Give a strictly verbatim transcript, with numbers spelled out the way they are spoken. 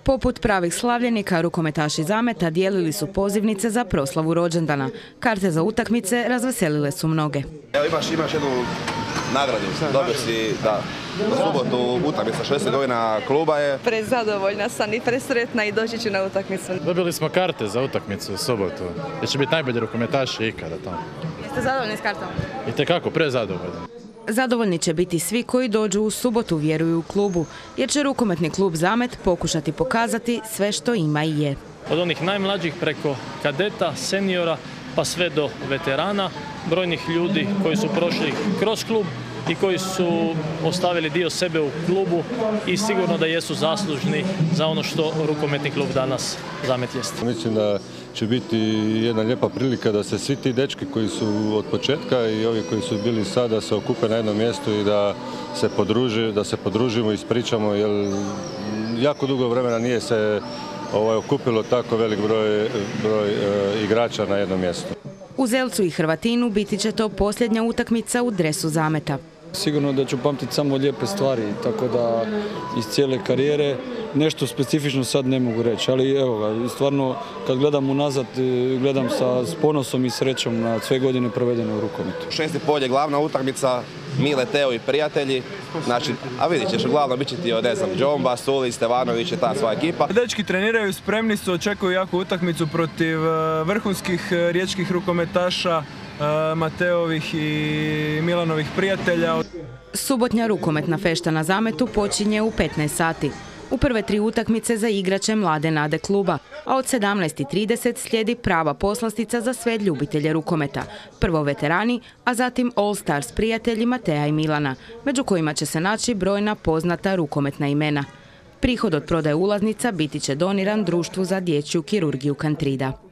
Poput pravih slavljenika, rukometaši Zameta dijelili su pozivnice za proslavu rođendana. Karte za utakmice razveselile su mnoge. Evo imaš, imaš jednu nagradu, dobio si da u subotu utakmica šezdeset godina kluba je. Prezadovoljna sam i presretna i doći ću na utakmicu. Dobili smo karte za utakmicu u subotu. Jer će biti najbolji rukometaši ikada tamo. Jeste zadovoljni s kartom? Itekako, prezadovoljni. Zadovoljni će biti svi koji dođu u subotu, vjeruju u klubu, jer će rukometni klub Zamet pokušati pokazati sve što ima i je. Od onih najmlađih preko kadeta, seniora pa sve do veterana, brojnih ljudi koji su prošli kroz klub i koji su ostavili dio sebe u klubu i sigurno da jesu zaslužni za ono što rukometni klub danas Zamet jest. Mislim da će biti jedna lijepa prilika da se svi ti dečki koji su od početka i ovi koji su bili sada se okupe na jednom mjestu i da se podruži, da se podružimo i ispričamo, jer jako dugo vremena nije se ovaj, okupilo tako velik broj, broj e, igrača na jednom mjestu. U Zelcu i Hrvatinu biti će to posljednja utakmica u dresu Zameta. Sigurno da ću pamtiti samo lijepe stvari, tako da iz cijele karijere nešto specifično sad ne mogu reći, ali evo ga, stvarno kad gledam unazad, gledam sa s ponosom i srećom na sve godine provedene u rukometu. Šesti polje, glavna utakmica, Mile, Teo i prijatelji, znači, a vidit ćeš, uglavnom bit će ti, ne znam, Džomba, Suli, Stevanović je ta sva ekipa. Dečki treniraju, spremni su, očekuju jaku utakmicu protiv vrhunskih riječkih rukometaša, Mateovih i Milanovih prijatelja. Subotnja rukometna fešta na Zametu počinje u petnaest sati. U prve tri utakmice zaigrat će mlade nade kluba, a od sedamnaest i trideset slijedi prava poslastica za sve ljubitelje rukometa. Prvo veterani, a zatim All Stars prijatelji Mateja i Milana, među kojima će se naći brojna poznata rukometna imena. Prihod od prodaje ulaznica biti će doniran društvu za dječju kirurgiju Kantrida.